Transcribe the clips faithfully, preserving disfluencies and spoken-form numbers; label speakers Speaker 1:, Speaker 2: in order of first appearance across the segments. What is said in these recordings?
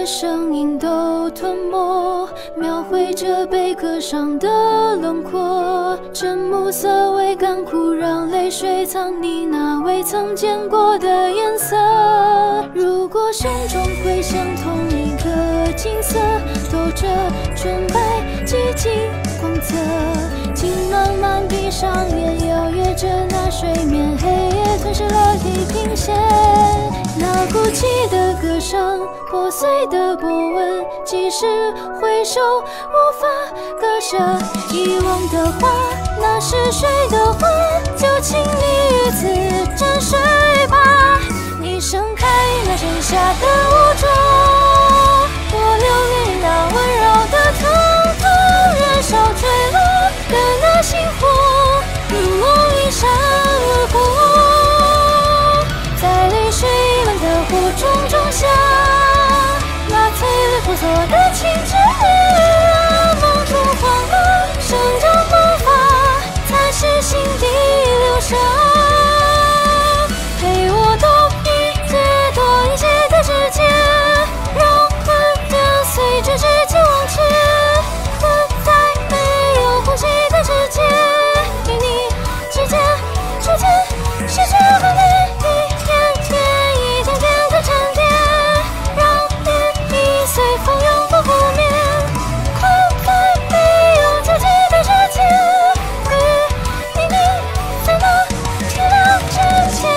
Speaker 1: 的声音都吞没，描绘着贝壳上的轮廓。真暮色为干枯，让泪水藏匿那未曾见过的颜色。如果胸中会像同一个景色，透着纯白寂静光泽。请慢慢闭上眼，摇曳着那睡眠，黑夜吞噬了地平线。那哭泣的歌声，破碎的波纹，即使回首无法割舍。遗忘的话，那是谁的话？就请你于此沉睡吧。你盛开那盛夏的无助，我留恋那温柔的疼痛，燃烧坠落的那星火，如梦一闪而过，在泪水漫的火种种下那翠绿婆娑的情致。梦中荒了生长萌发，才是心底流沙。陪我躲避解脱一切的世界，让困跟随着直接忘却。困在没有呼吸的世界，与你之间逐渐失去了分裂，一天天一天天的沉淀，让涟漪随风永不覆灭。困在没有交集的世界，与你你在那天亮之前。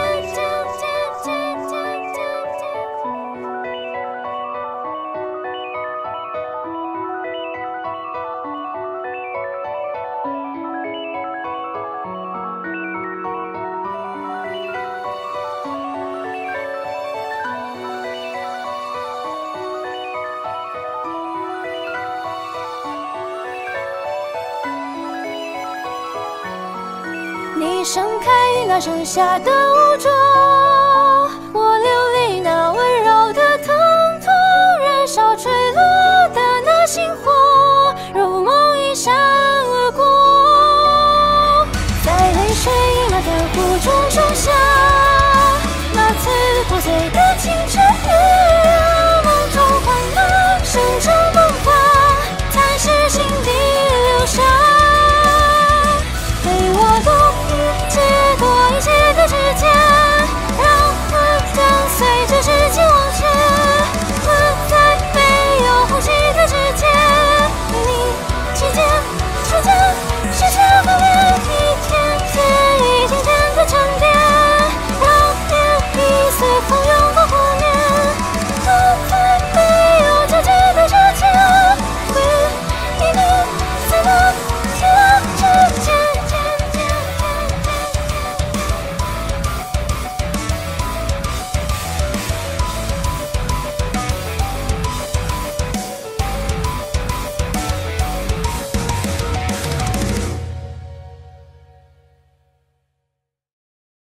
Speaker 1: 你盛开那盛夏的无助，我流离那温柔的疼痛，燃烧坠